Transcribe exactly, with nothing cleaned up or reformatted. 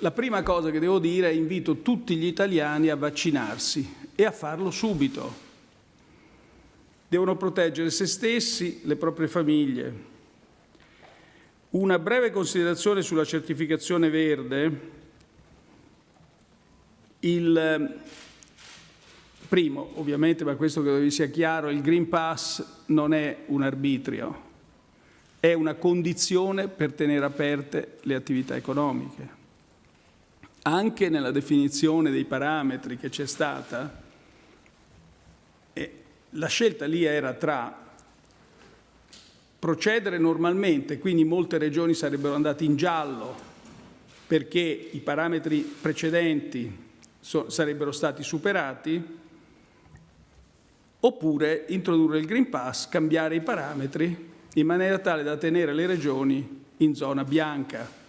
La prima cosa che devo dire è invito tutti gli italiani a vaccinarsi e a farlo subito. Devono proteggere se stessi, le proprie famiglie. Una breve considerazione sulla certificazione verde. Il primo, ovviamente, ma questo credo vi sia chiaro, il Green Pass non è un arbitrio, è una condizione per tenere aperte le attività economiche. Anche nella definizione dei parametri che c'è stata, eh, la scelta lì era tra procedere normalmente, quindi molte regioni sarebbero andate in giallo perché i parametri precedenti so, sarebbero stati superati, oppure introdurre il Green Pass, cambiare i parametri in maniera tale da tenere le regioni in zona bianca.